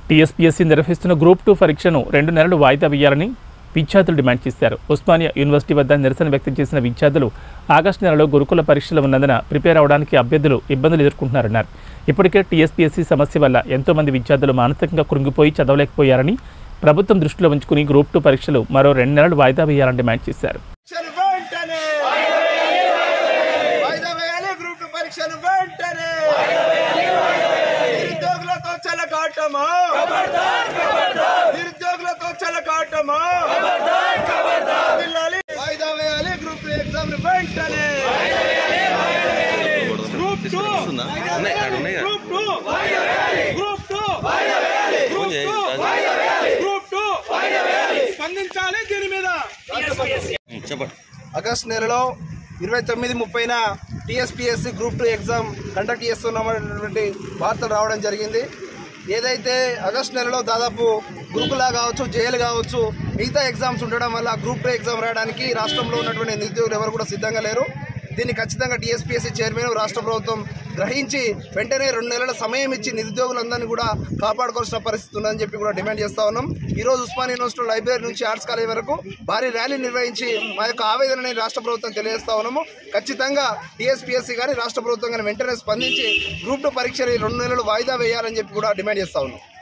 TSPSC నిర్వహిస్తున్న group 2 పరీక్షను 2 నెలలు వాయిదా వేయాలని విద్యార్థులు డిమాండ్ చేశారు. ఉస్మానియా యూనివర్సిటీ వద్ద నిరసన వ్యక్తం చేసిన విద్యార్థులు ఆగస్టు నెలలో గురుకుల పరీక్షలు ఉన్నందున ప్రిపేర్ అవడానికి అభ్యర్థులు ఇబ్బందులు ఎదుర్కొంటున్నారన్నారు. ఇప్పటికే టీఎస్పీఎస్సీ సమస్య వల్ల ఎంతో మంది విద్యార్థులు మానసికంగా కృంగిపోయి చదవలేకపోయారని ప్రభుత్వం దృష్టిలో ఉంచుకుని గ్రూప్ 2 పరీక్షలు మరో 2 నెలలు వాయిదా వేయాలని డిమాండ్ చేశారు. ఆగస్టు నెలలో 29-30న టీఎస్పీఎస్సీ గ్రూప్ 2 ఎగ్జామ్ కండక్ట్ చేస్తున్నటువంటి వార్తలు రావడం జరిగింది. ఏదైతే ఆగస్టు నెలలో దాదాపు గురుకులా కావచ్చు, జేఎల్ కావచ్చు, మిగతా ఎగ్జామ్స్ ఉండడం వల్ల గ్రూప్ 2 ఎగ్జామ్ రాయడానికి రాష్ట్రంలో ఉన్నటువంటి నిరుద్యోగులు ఎవరు కూడా సిద్ధంగా లేరు. దీన్ని ఖచ్చితంగా టీఎస్పీఎస్సీ చైర్మన్ రాష్ట్ర ప్రభుత్వం గ్రహించి వెంటనే 2 నెలల సమయం ఇచ్చి నిరుద్యోగులందరినీ కూడా కాపాడుకోవాల్సిన పరిస్థితి ఉందని చెప్పి కూడా డిమాండ్ చేస్తా ఉన్నాం. ఈరోజు ఉస్మానియా యూనివర్సిటీ లైబ్రరీ నుంచి ఆర్ట్స్ కాలేజ్ వరకు భారీ ర్యాలీ నిర్వహించి మా యొక్క ఆవేదనని రాష్ట్ర ప్రభుత్వం తెలియజేస్తా ఉన్నాము. ఖచ్చితంగా టీఎస్పీఎస్సీ కానీ రాష్ట్ర ప్రభుత్వం కానీ వెంటనే స్పందించి గ్రూప్ 2 పరీక్షలు 2 నెలలు వాయిదా వేయాలని చెప్పి కూడా డిమాండ్ చేస్తా ఉన్నాం.